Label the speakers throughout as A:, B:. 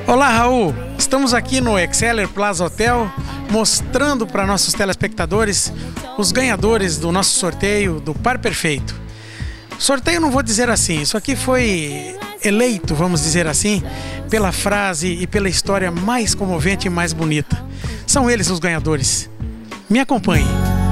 A: Olá, Raul. Estamos aqui no Exceller Plaza Hotel mostrando para nossos telespectadores os ganhadores do nosso sorteio do Par Perfeito. Sorteio não vou dizer assim, isso aqui foi eleito, vamos dizer assim, pela frase e pela história mais comovente e mais bonita. São eles os ganhadores. Me acompanhe.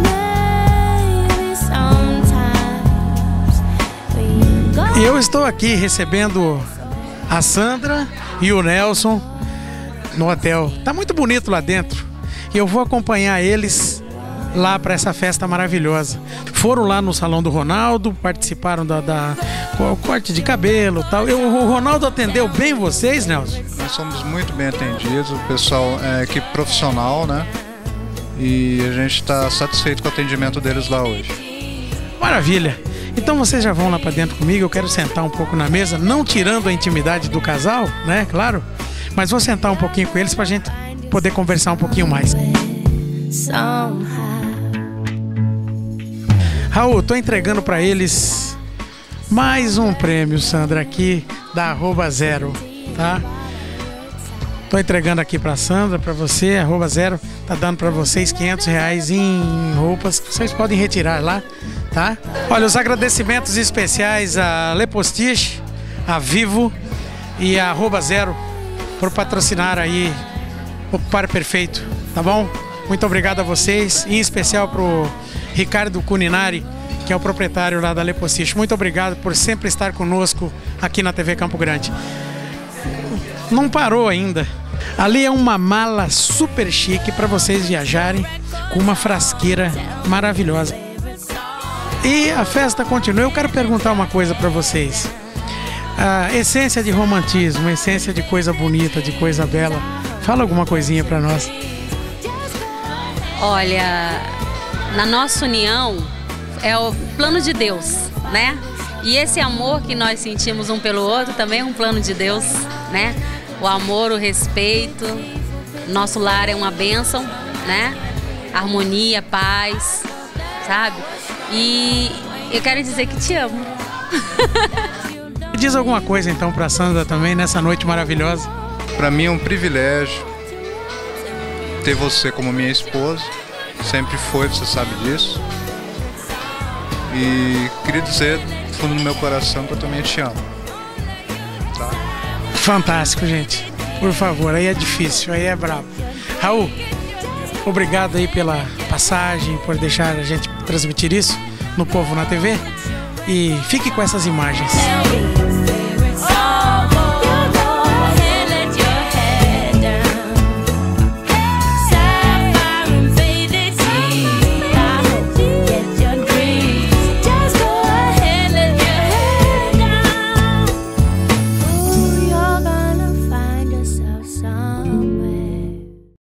A: Eu estou aqui recebendo a Sandra e o Nelson no hotel. Tá muito bonito lá dentro. E eu vou acompanhar eles lá para essa festa maravilhosa. Foram lá no salão do Ronaldo, participaram da corte de cabelo e tal. O Ronaldo atendeu bem vocês, Nelson?
B: Nós somos muito bem atendidos, o pessoal é equipe profissional, né? E a gente está satisfeito com o atendimento deles lá hoje.
A: Maravilha! Então vocês já vão lá para dentro comigo, eu quero sentar um pouco na mesa, não tirando a intimidade do casal, né, claro, mas vou sentar um pouquinho com eles para a gente poder conversar um pouquinho mais. Raul, tô entregando para eles mais um prêmio, Sandra, aqui da @0, tá? Tô entregando aqui para Sandra, para você, @0, tá dando para vocês R$500 em roupas que vocês podem retirar lá, tá? Olha, os agradecimentos especiais a Le Postiche, a Vivo e a @0 por patrocinar aí o Par Perfeito, tá bom? Muito obrigado a vocês, em especial pro Ricardo Cuninari, que é o proprietário lá da Le Postiche. Muito obrigado por sempre estar conosco aqui na TV Campo Grande. Não parou ainda. Ali é uma mala super chique para vocês viajarem com uma frasqueira maravilhosa. E a festa continua. Eu quero perguntar uma coisa para vocês. A essência de romantismo, a essência de coisa bonita, de coisa bela. Fala alguma coisinha para nós.
C: Olha, na nossa união é o plano de Deus, né? E esse amor que nós sentimos um pelo outro também é um plano de Deus, né? O amor, o respeito, nosso lar é uma bênção, né? Harmonia, paz, sabe? E eu quero dizer que te amo.
A: Diz alguma coisa então pra Sandra também nessa noite maravilhosa.
B: Para mim é um privilégio ter você como minha esposa, sempre foi, você sabe disso. E queria dizer do fundo do meu coração que eu também te amo. Tá?
A: Fantástico, gente. Por favor, aí é difícil, aí é brabo. Raul, obrigado aí pela passagem, por deixar a gente transmitir isso no Povo na TV. E fique com essas imagens.